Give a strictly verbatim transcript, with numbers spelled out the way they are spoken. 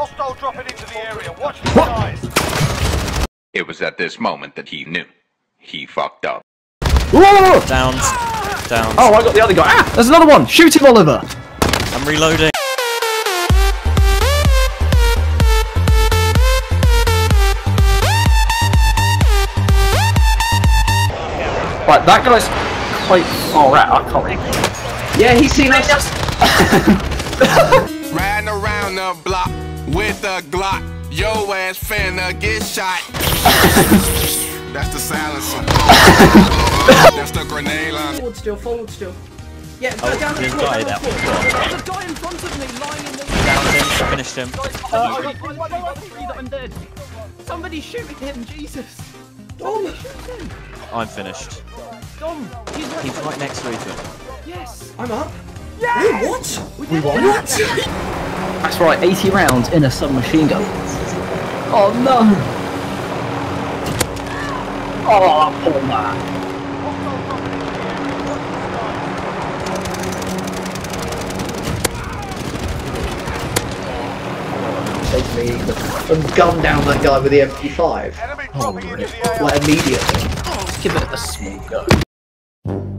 Hostile dropping into the area. Watch the skies. It was at this moment that he knew. He fucked up. Whoa! Downs. Downs. Oh, I got the other guy. Ah, there's another one. Shoot him, Oliver. I'm reloading. Right, that guy's quite far out. I can't really... Yeah, he's seen us. Riding around the block with a Glock. Yo ass finna get shot. That's the silencer. That's the grenade launcher. Forward still, forward still. Yeah, go Oh, down the there's floor, a guy down there. the floor. There's a guy in front of me lying in the... Downed him. Finished him. Uh, I got three, I got three that I'm dead. Somebody shoot him, Jesus. Somebody shoot him. I'm finished. Dom, he's right, He's right next to Ethan. Yes. I'm up. Yes! Wait, what? We, we won? What? That's right, eighty rounds in a submachine gun. Oh no! Oh, poor man. Take me and gun down that guy with the M P five. Enemy dropping into the A R. Like immediately. Let's give it a small go.